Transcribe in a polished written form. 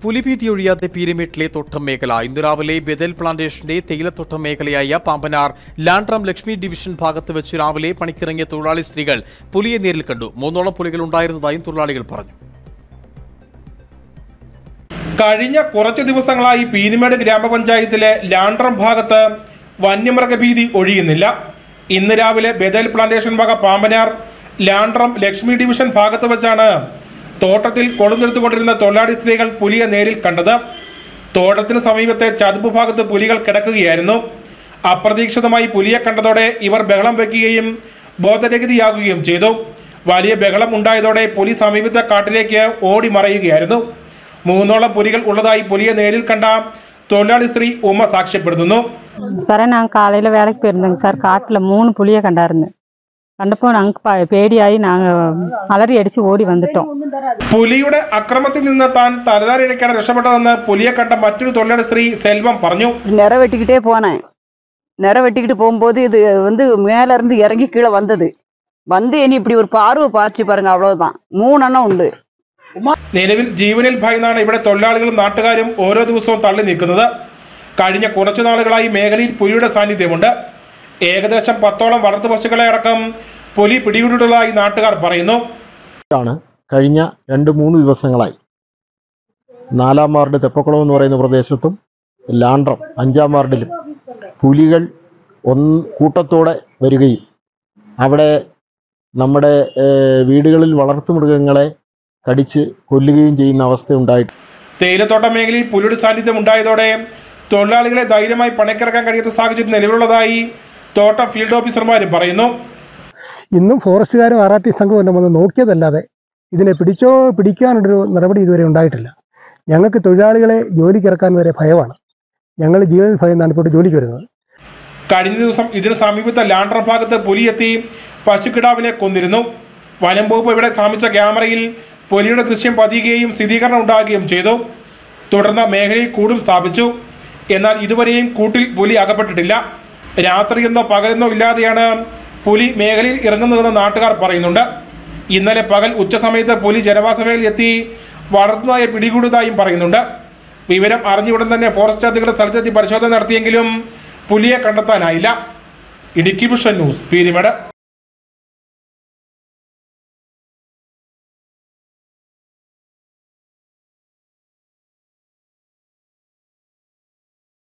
പുലിഭീതിയൊഴിയാതെ പീരുമേട്ടിലെ തോട്ടം മേഖല ഇന്ന് രാവിലെ ബദൽ പ്ലാന്റേഷന്റെ തേയിലത്തോട്ടം മേഖലയായ പാമ്പനാർ ലാൻഡ്രം ലക്ഷ്മി ഡിവിഷൻ ഭാഗത്ത് വെച്ച് രാവിലെ പണിക്കിറങ്ങിയ തൊഴിലാളി സ്ത്രീകൾ പുലിയെ നേരിൽ കണ്ടു. 3ഓളം പുലികൾ ഉണ്ടായിരുന്നതായും തൊഴിലാളികൾ പറഞ്ഞു. കഴിഞ്ഞ കുറച്ച് ദിവസങ്ങളായി പീരുമേട് ഗ്രാമപഞ്ചായത്തിലെ ലാൻഡ്രം ഭാഗത്ത് വന്യമൃഗഭീതി ഒഴിയുന്നില്ല. ഇന്ന് രാവിലെ ബദൽ പ്ലാന്റേഷൻ വക പാമ്പനാർ ലാൻഡ്രം ലക്ഷ്മി ഡിവിഷൻ ഭാഗത്ത് വെച്ചാണ് തോട്ടത്തിൽ കൊളുന്നെടുത്തുകൊണ്ടിരുന്ന തൊഴിലാളി സ്ത്രീകൾ പുലിയെ നേരിൽ കണ്ടത്. തോട്ടത്തിന് സമീപത്തെ ചതുപ്പ് ഭാഗത്ത് പുലികൾ കിടക്കുകയായിരുന്നു. അപ്രതീക്ഷിതമായി പുലിയെ കണ്ടതോടെ ഇവർ ബഹളം വയ്ക്കുകയും ബോധരഹിതയാകുകയും ചെയ്തു. വലിയ ബഹളം ഉണ്ടായതോടെ പുലി സമീപത്തെ കാട്ടിലേക്ക് ഓടി മറയുകയായിരുന്നു. 3ഓളം പുലികൾ ഉള്ളതായി പുലിയെ നേരിൽ കണ്ട തൊഴിലാളി സ്ത്രീ ഉമ്മ സാക്ഷ്യപ്പെടുത്തുന്നു. സാറേ, ഞാൻ കാലയിൽ വേലയ്ക്ക് പോയിരുന്നെങ്കിൽ സാർ കാട്ടിൽ 3 പുലിയെ കണ്ടായിരുന്നു. കണ്ടപ്പോൾ ഞങ്ങൾക്ക് പേടിയായി അലറി അടിച്ച് ഓടി വന്നിട്ടോ. പുലിയുടെ അക്രമത്തിൽ നിന്ന് താൻ തലതാരിഴക്കാണ് രക്ഷപ്പെട്ടതെന്ന് പുലിയെ കണ്ട മറ്റൊരു തൊഴിലാളി സ്ത്രീ സെൽവം പറഞ്ഞു. நிற வெட்டிக்கிட்டே போனேன். நிற வெட்டிக்கிட்டு போகும்போது இது மேல இருந்து இறங்கி கீழே வந்தது. இனி இப்படி ஒரு பார்வை பார்த்து பாருங்க, அவ்வளவுதான். 3 എണ്ണം ഉണ്ട്. നിലവിൽ ജീവനിൽ ഭയന്നാണ് ഇവിടെ തൊഴിലാളികളും നാട്ടുകാരും ഓരോ ദിവസവും തള്ളി നീക്കുന്നത്. കഴിഞ്ഞ കുറച്ചു നാളുകളായി മേഖലയിൽ പുലിയുടെ സാന്നിധ്യമുണ്ട്. ഏകദേശം 10ഓളം വളർത്തു പശുക്കളെ അടക്കം പുലി പിടികൂടിയിട്ടുള്ളതായി നാട്ടുകാർ പറയുന്നു. കഴിഞ്ഞ 2-3 ദിവസങ്ങളായി 4-ാം വാർഡ് തെപ്പക്കുളം എന്ന് പറയുന്ന പ്രദേശത്തും ലാൻഡ്രം 5-ാം വാർഡിലും പുലികൾ കൂട്ടത്തോടെ വരികയും അവിടെ നമ്മുടെ വീടുകളിൽ വളർത്തുമൃഗങ്ങളെ കടിച്ച് കൊല്ലുകയും ചെയ്യുന്ന അവസ്ഥ ഉണ്ടായിട്ട് തേയിലത്തോട്ട മേഖലയിൽ പുലിയുടെ സാന്നിധ്യം ഉണ്ടായതോടെ തൊഴിലാളികളെ ധൈര്യമായി പണിക്കിറക്കാൻ കഴിയാത്ത സാഹചര്യം നിലവിലുള്ളതായി തോട്ടം ഫീൽഡ് ഓഫീസർമാരും പറയുന്നു. ഇന്നും ഫോറസ്റ്റുകാരും RRT സംഘവും എല്ലാം വന്ന് നോക്കിയതല്ലാതെ ഇതിനെ പിടിക്കാനുള്ളൊരു നടപടി ഇതുവരെ ഉണ്ടായിട്ടില്ല. ഞങ്ങൾക്ക് തൊഴിലാളികളെ ജോലിക്കിറക്കാൻ വരെ ഭയമാണ്. ഞങ്ങൾ ജീവനിൽ ഭയന്നാണ് ഇപ്പോൾ ജോലിക്ക് വരുന്നത്. കഴിഞ്ഞ ദിവസം ഇതിന് സമീപത്തെ ലാൻഡ്രം ഭാഗത്ത് പുലിയെത്തി പശുക്കിടാവിനെ കൊന്നിരുന്നു. വനം വകുപ്പ് ഇവിടെ സ്ഥാപിച്ച ക്യാമറയിൽ പുലിയുടെ ദൃശ്യം പതിയുകയും സ്ഥിരീകരണം ഉണ്ടാകുകയും ചെയ്തു. തുടർന്ന് മേഖലയിൽ കൂടും സ്ഥാപിച്ചു. എന്നാൽ ഇതുവരെയും കൂട്ടിൽ പുലി അകപ്പെട്ടിട്ടില്ല. രാത്രിയെന്നോ പകലെന്നോ ഇല്ലാതെയാണ് പുലി മേഖലയിൽ ഇറങ്ങുന്നതെന്ന് നാട്ടുകാർ പറയുന്നുണ്ട്. ഇന്നലെ പകൽ ഉച്ചസമയത്ത് പുലി ജനവാസ മേഖലയിൽ എത്തി വളർത്തുനായെ പിടികൂടിയതായും പറയുന്നുണ്ട്. വിവരം അറിഞ്ഞുടൻ തന്നെ ഫോറസ്റ്റ് അധികൃതർ സ്ഥലത്തെത്തി പരിശോധന നടത്തിയെങ്കിലും പുലിയെ കണ്ടെത്താനായില്ല. Idukki vision news, Peermade.